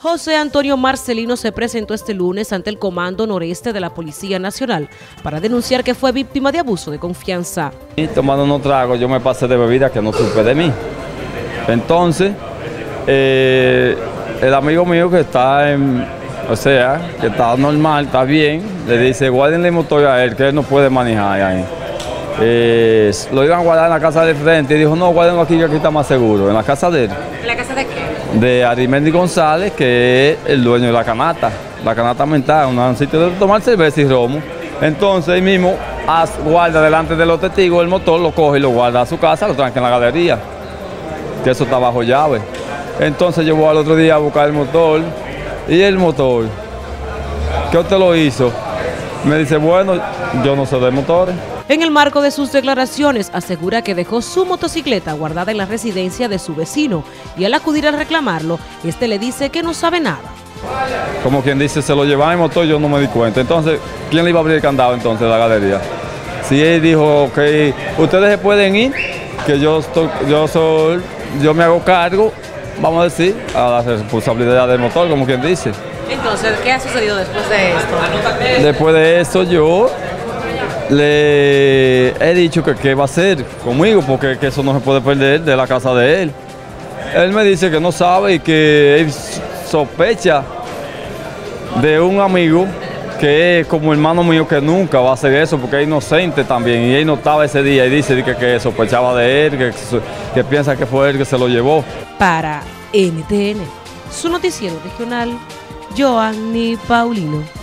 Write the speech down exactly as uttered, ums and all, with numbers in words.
José Antonio Marcelino se presentó este lunes ante el Comando Noreste de la Policía Nacional para denunciar que fue víctima de abuso de confianza. Y tomando unos tragos, yo me pasé de bebida que no supe de mí. Entonces, eh, el amigo mío que está en, o sea, que está normal, está bien, le dice, guárdenle el motor a él, que él no puede manejar ahí. Eh, lo iban a guardar en la casa de frente y dijo, no, guárdenlo aquí, que aquí está más seguro. ¿En la casa de él? ¿En la casa de qué? De Arimendi González, que es el dueño de la canasta. La canasta mental, un sitio de tomar cerveza y romo. Entonces, él mismo guarda delante de los testigos el motor, lo coge y lo guarda a su casa, lo tranca en la galería, que eso está bajo llave. Entonces, yo voy al otro día a buscar el motor, y el motor, ¿qué usted lo hizo? Me dice, bueno, yo no sé de motores. En el marco de sus declaraciones, asegura que dejó su motocicleta guardada en la residencia de su vecino y al acudir a reclamarlo, este le dice que no sabe nada. Como quien dice, se lo llevaba en motor, yo no me di cuenta. Entonces, ¿quién le iba a abrir el candado entonces de la galería? Si él dijo que ustedes se pueden ir, que yo, estoy, yo, soy, yo me hago cargo, vamos a decir, a la responsabilidad del motor, como quien dice. Entonces, ¿qué ha sucedido después de esto? Después de eso, yo le he dicho que qué va a hacer conmigo, porque que eso no se puede perder de la casa de él. Él me dice que no sabe y que él sospecha de un amigo que es como hermano mío, que nunca va a hacer eso porque es inocente también, y él no estaba ese día y dice que, que sospechaba de él, que, que piensa que fue él que se lo llevó. Para N T N, su noticiero regional, Joanny Paulino.